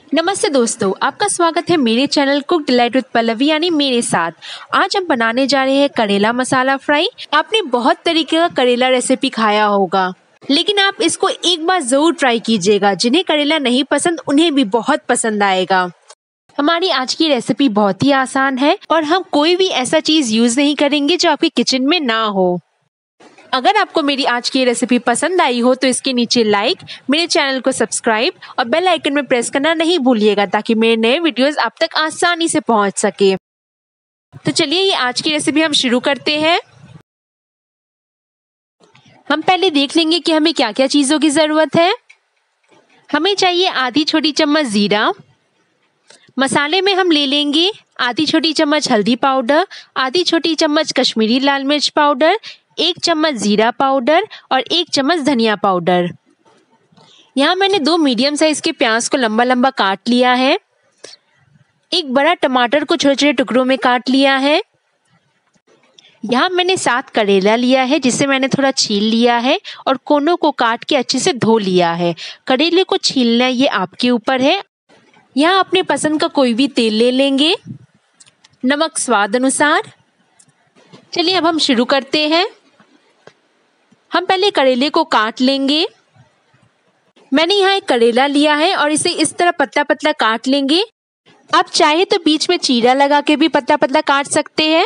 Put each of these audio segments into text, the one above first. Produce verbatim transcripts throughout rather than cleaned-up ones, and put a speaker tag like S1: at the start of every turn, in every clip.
S1: नमस्ते दोस्तों, आपका स्वागत है मेरे channel Cook Delight with Pallavi यानी मेरे साथ। आज हम बनाने जा रहे हैं करेला मसाला फ्राई। आपने बहुत तरीके का करेला रेसिपी खाया होगा, लेकिन आप इसको एक बार जरूर ट्राई कीजिएगा। जिन्हें करेला नहीं पसंद उन्हें भी बहुत पसंद आएगा। हमारी आज की रेसिपी बहुत ही आसान है और हम कोई भी ऐसा चीज यूज नहीं करेंगे जो आपके किचन में ना हो। अगर आपको मेरी आज की रेसिपी पसंद आई हो तो इसके नीचे लाइक, मेरे चैनल को सब्सक्राइब और बेल आइकन में प्रेस करना नहीं भूलिएगा, ताकि मेरे नए वीडियोस आप तक आसानी से पहुंच सके। तो चलिए ये आज की रेसिपी हम शुरू करते हैं। हम पहले देख लेंगे कि हमें क्या क्या चीजों की जरूरत है। हमें चाहिए आधी छोटी चम्मच जीरा। मसाले में हम ले लेंगे आधी छोटी चम्मच हल्दी पाउडर, आधी छोटी चम्मच कश्मीरी लाल मिर्च पाउडर, एक चम्मच जीरा पाउडर और एक चम्मच धनिया पाउडर। यहाँ मैंने दो मीडियम साइज के प्याज को लंबा लंबा काट लिया है। एक बड़ा टमाटर को छोटे छोटे टुकड़ों में काट लिया है। यहाँ मैंने सात करेला लिया है, जिसे मैंने थोड़ा छील लिया है और कोनों को काट के अच्छे से धो लिया है। करेले को छीलना ये आपके ऊपर है। यहाँ अपने पसंद का कोई भी तेल ले लेंगे। नमक स्वाद अनुसार। चलिए अब हम शुरू करते हैं। हम पहले करेले को काट लेंगे। मैंने यहाँ एक करेला लिया है और इसे इस तरह पतला पतला काट लेंगे। आप चाहे तो बीच में चीरा लगा के भी पतला पतला काट सकते हैं।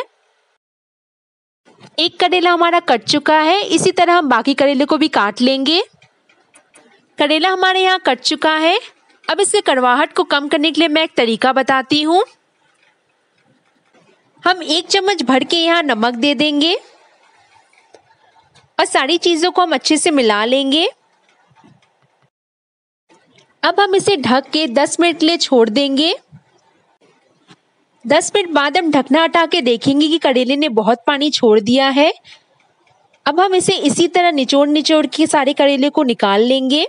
S1: एक करेला हमारा कट चुका है। इसी तरह हम बाकी करेले को भी काट लेंगे। करेला हमारे यहाँ कट चुका है। अब इसके कड़वाहट को कम करने के लिए मैं एक तरीका बताती हूँ। हम एक चम्मच भर के यहाँ नमक दे देंगे और सारी चीजों को हम अच्छे से मिला लेंगे। अब हम इसे ढक के दस मिनट के लिए छोड़ देंगे। दस मिनट बाद हम ढकना हटा के देखेंगे कि करेले ने बहुत पानी छोड़ दिया है। अब हम इसे इसी तरह निचोड़ निचोड़ के सारे करेले को निकाल लेंगे।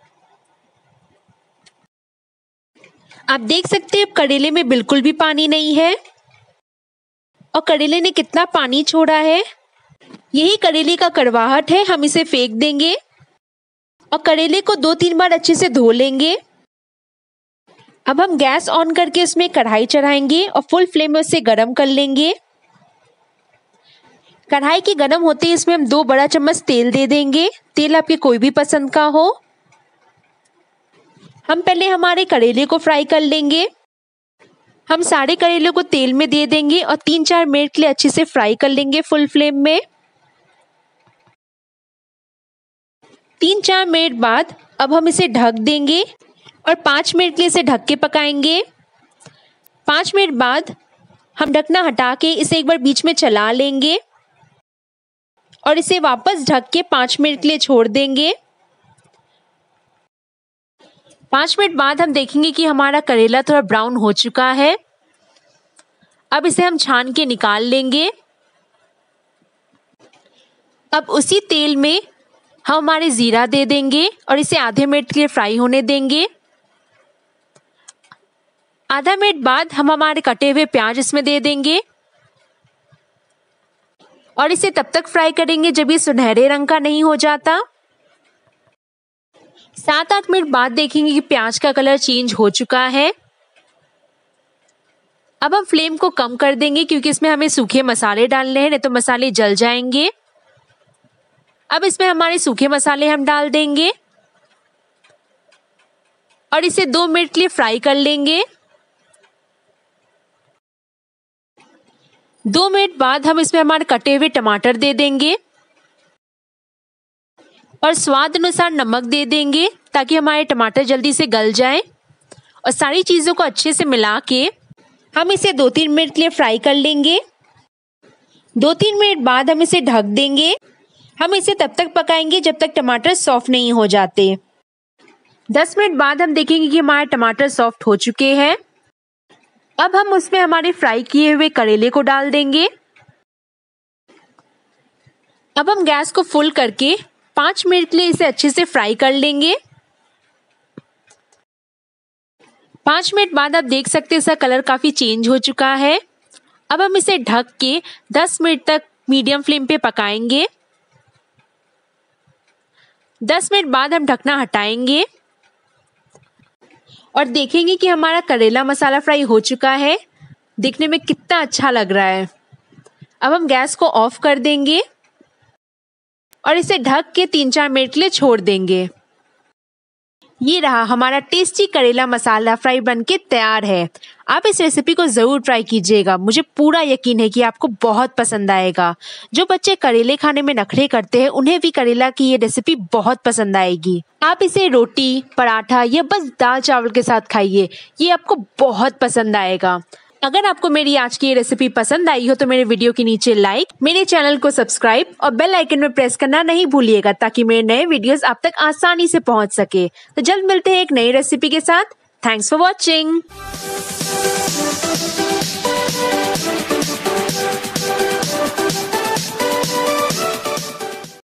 S1: आप देख सकते हैं करेले में बिल्कुल भी पानी नहीं है और करेले ने कितना पानी छोड़ा है। यही करेले का कड़वाहट है। हम इसे फेंक देंगे और करेले को दो तीन बार अच्छे से धो लेंगे। अब हम गैस ऑन करके उसमें कढ़ाई चढ़ाएंगे और फुल फ्लेम में उसे गरम कर लेंगे। कढ़ाई के गरम होते ही इसमें हम दो बड़ा चम्मच तेल दे देंगे। तेल आपके कोई भी पसंद का हो। हम पहले हमारे करेले को फ्राई कर लेंगे। हम सारे करेले को तेल में दे देंगे और तीन चार मिनट के लिए अच्छे से फ्राई कर लेंगे फुल फ्लेम में। तीन चार मिनट बाद अब हम इसे ढक देंगे और पाँच मिनट के लिए इसे ढक के पकाएंगे। पाँच मिनट बाद हम ढकना हटा के इसे एक बार बीच में चला लेंगे और इसे वापस ढक के पाँच मिनट के लिए छोड़ देंगे। पाँच मिनट बाद हम देखेंगे कि हमारा करेला थोड़ा ब्राउन हो चुका है। अब इसे हम छान के निकाल लेंगे। अब उसी तेल में हम हमारे जीरा दे देंगे और इसे आधे मिनट के लिए फ्राई होने देंगे। आधा मिनट बाद हम हमारे कटे हुए प्याज इसमें दे देंगे और इसे तब तक फ्राई करेंगे जब ये सुनहरे रंग का नहीं हो जाता। सात आठ मिनट बाद देखेंगे कि प्याज का कलर चेंज हो चुका है। अब हम फ्लेम को कम कर देंगे क्योंकि इसमें हमें सूखे मसाले डालने हैं, नहीं तो मसाले जल जाएंगे। अब इसमें हमारे सूखे मसाले हम डाल देंगे और इसे दो मिनट के लिए फ्राई कर लेंगे। दो मिनट बाद हम इसमें हमारे कटे हुए टमाटर दे देंगे और स्वाद अनुसार नमक दे देंगे ताकि हमारे टमाटर जल्दी से गल जाएं। और सारी चीजों को अच्छे से मिला के हम इसे दो तीन मिनट के लिए फ्राई कर लेंगे। दो तीन मिनट बाद हम इसे ढक देंगे। हम इसे तब तक पकाएंगे जब तक टमाटर सॉफ्ट नहीं हो जाते। दस मिनट बाद हम देखेंगे कि हमारे टमाटर सॉफ्ट हो चुके हैं। अब हम उसमें हमारे फ्राई किए हुए करेले को डाल देंगे। अब हम गैस को फुल करके पाँच मिनट के लिए इसे अच्छे से फ्राई कर लेंगे। पाँच मिनट बाद आप देख सकते हैं इसका कलर काफी चेंज हो चुका है। अब हम इसे ढक के दस मिनट तक मीडियम फ्लेम पे पकाएंगे। दस मिनट बाद हम ढकना हटाएंगे और देखेंगे कि हमारा करेला मसाला फ्राई हो चुका है। देखने में कितना अच्छा लग रहा है। अब हम गैस को ऑफ कर देंगे और इसे ढक के तीन चार मिनट के लिए छोड़ देंगे। ये रहा हमारा टेस्टी करेला मसाला फ्राई बनके तैयार है। आप इस रेसिपी को ज़रूर ट्राई कीजिएगा। मुझे पूरा यकीन है कि आपको बहुत पसंद आएगा। जो बच्चे करेले खाने में नखरे करते हैं उन्हें भी करेला की ये रेसिपी बहुत पसंद आएगी। आप इसे रोटी, पराठा या बस दाल चावल के साथ खाइए, ये आपको बहुत पसंद आएगा। अगर आपको मेरी आज की ये रेसिपी पसंद आई हो तो मेरे वीडियो के नीचे लाइक, मेरे चैनल को सब्सक्राइब और बेल आइकन में प्रेस करना नहीं भूलिएगा ताकि मेरे नए वीडियोस आप तक आसानी से पहुंच सके। तो जल्द मिलते हैं एक नई रेसिपी के साथ। Thanks for watching.